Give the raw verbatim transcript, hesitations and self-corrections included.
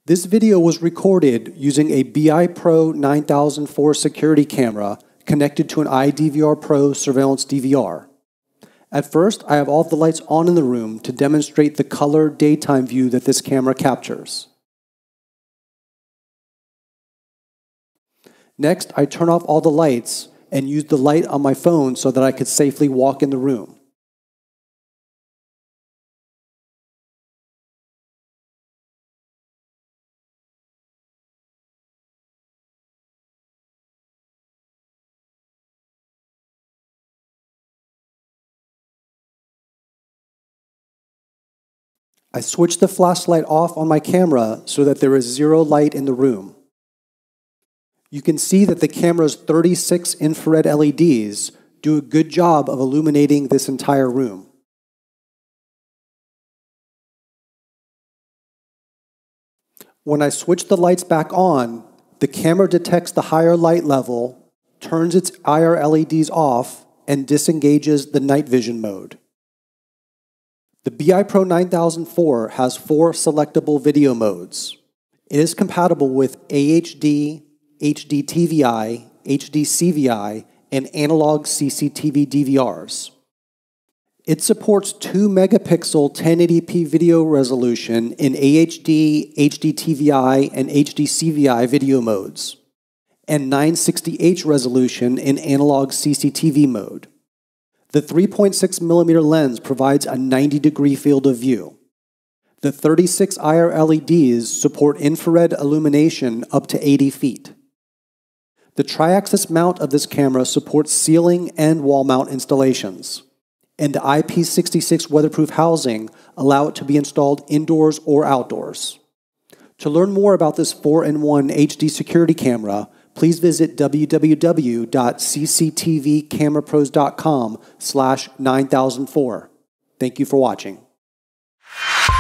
This video was recorded using a B I P R O nine thousand four security camera connected to an iDVR-PRO surveillance D V R. At first, I have all of the lights on in the room to demonstrate the color daytime view that this camera captures. Next, I turn off all the lights and use the light on my phone so that I could safely walk in the room. I switch the flashlight off on my camera so that there is zero light in the room. You can see that the camera's thirty-six infrared L E Ds do a good job of illuminating this entire room. When I switch the lights back on, the camera detects the higher light level, turns its I R L E Ds off, and disengages the night vision mode. The B I P R O nine thousand four has four selectable video modes. It is compatible with A H D, H D T V I, H D C V I, and analog C C T V D V Rs. It supports two megapixel ten eighty p video resolution in A H D, H D T V I, and H D C V I video modes, and nine sixty H resolution in analog C C T V mode. The three point six millimeter lens provides a ninety degree field of view. The thirty-six I R L E Ds support infrared illumination up to eighty feet. The tri-axis mount of this camera supports ceiling and wall mount installations, and the I P six six weatherproof housing allow it to be installed indoors or outdoors. To learn more about this four in one H D security camera, please visit w w w dot c c t v camera pros dot com slash nine thousand four. Thank you for watching.